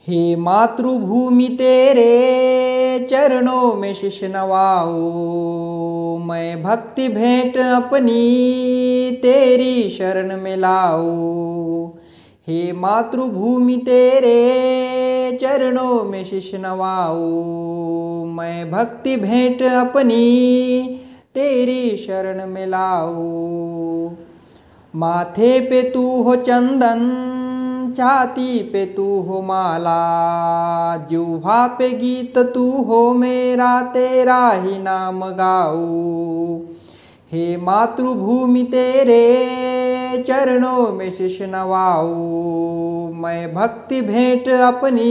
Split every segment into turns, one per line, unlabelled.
हे मातृभूमि तेरे चरणों में शीश नवाऊं, मैं भक्ति भेंट अपनी तेरी शरण में लाऊं। हे मातृभूमि तेरे चरणों में शीश नवाऊं, मैं भक्ति भेंट अपनी तेरी शरण में लाऊं। माथे पे तू हो चंदन, छाती पे तू हो माला, जिह्वा पे गीत तू हो मेरा, तेरा ही नाम गाऊं। हे मातृभूमि तेरे चरणों में शीश नवाऊं, मैं भक्ति भेंट अपनी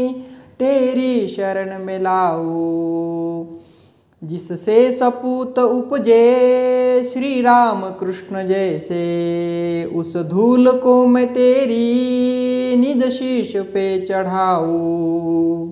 तेरी शरण में लाऊं। जिससे सपूत उपजे श्री राम कृष्ण जैसे, उस धूल को मैं तेरी निज शीश पे चढ़ाऊं।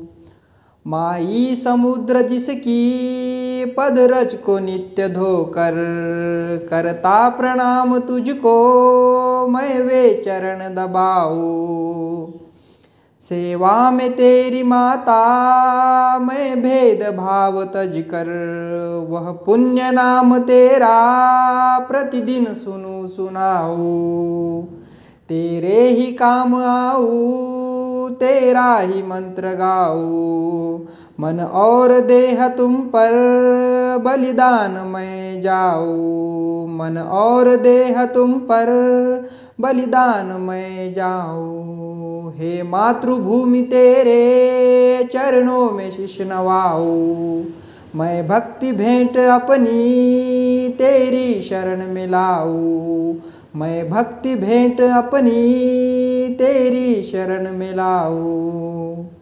माई समुद्र जिसकी पदरज को नित्य धोकर, करता प्रणाम तुझको मैं वे चरण दबाऊं। सेवा में तेरी माता मैं भेद भाव तज कर, वह पुण्य नाम तेरा प्रतिदिन सुनूं सुनाऊं। तेरे ही काम आऊं, तेरा ही मंत्र गाऊं, मन और देह तुम पर बलिदान मैं जाऊं। मन और देह तुम पर बलिदान मैं जाऊं। हे मातृभूमि तेरे चरणों में शीश नवाऊं, मैं भक्ति भेंट अपनी तेरी शरण में लाऊं। मैं भक्ति भेंट अपनी तेरी शरण में लाऊं।